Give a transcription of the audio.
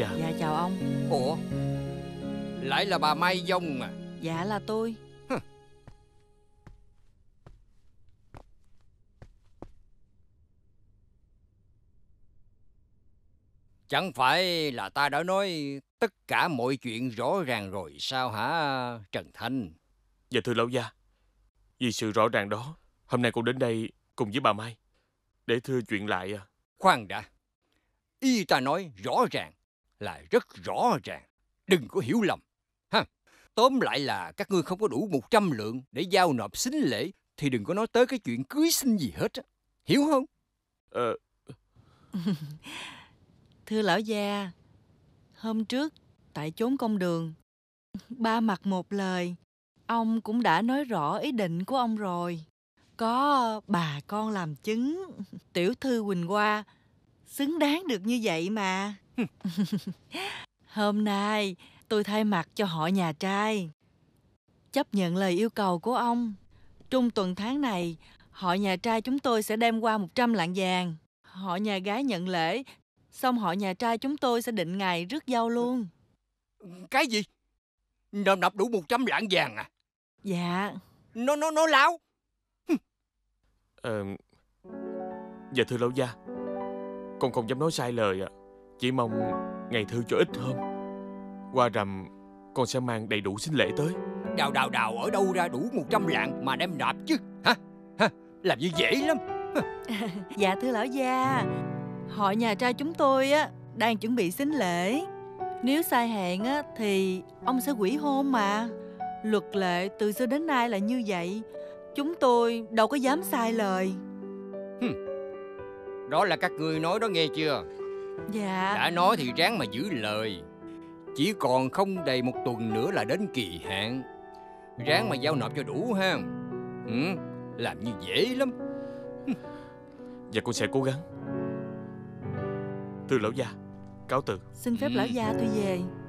Dạ. Dạ chào ông. Ủa, lại là bà Mai Vong à? Dạ là tôi. Chẳng phải là ta đã nói tất cả mọi chuyện rõ ràng rồi sao hả Trần Thanh? Dạ thưa lão gia, vì sự rõ ràng đó, hôm nay con đến đây cùng với bà Mai để thưa chuyện lại à. Khoan đã. Y ta nói rõ ràng là rất rõ ràng. Đừng có hiểu lầm. Ha. Tóm lại là các ngươi không có đủ 100 lượng để giao nộp sính lễ thì đừng có nói tới cái chuyện cưới xin gì hết á. Hiểu không? Thưa lão gia, hôm trước tại chốn công đường, ba mặt một lời, ông cũng đã nói rõ ý định của ông rồi. Có bà con làm chứng, tiểu thư Quỳnh Hoa xứng đáng được như vậy mà. Hôm nay tôi thay mặt cho họ nhà trai chấp nhận lời yêu cầu của ông. Trung tuần tháng này, họ nhà trai chúng tôi sẽ đem qua 100 lạng vàng. Họ nhà gái nhận lễ, xong họ nhà trai chúng tôi sẽ định ngày rước dâu luôn. Cái gì? Nộp đủ 100 lạng vàng à? Dạ. Nó láo. Dạ thưa lão gia, con không dám nói sai lời ạ. Chỉ mong ngày thư cho ít hôm, qua rằm con sẽ mang đầy đủ sính lễ tới. Đào ở đâu ra đủ 100 lạng mà đem nộp chứ? Hả? Làm như dễ lắm. Dạ thưa lão gia, họ nhà trai chúng tôi á đang chuẩn bị sính lễ. Nếu sai hẹn á thì ông sẽ hủy hôn mà. Luật lệ từ xưa đến nay là như vậy, chúng tôi đâu có dám sai lời. Đó là các ngươi nói đó nghe chưa? Dạ. Đã nói thì ráng mà giữ lời. Chỉ còn không đầy 1 tuần nữa là đến kỳ hạn. Ráng mà giao nộp cho đủ ha. Làm như dễ lắm. Dạ con sẽ cố gắng. Thưa lão gia, cáo từ. Xin phép lão gia tôi về.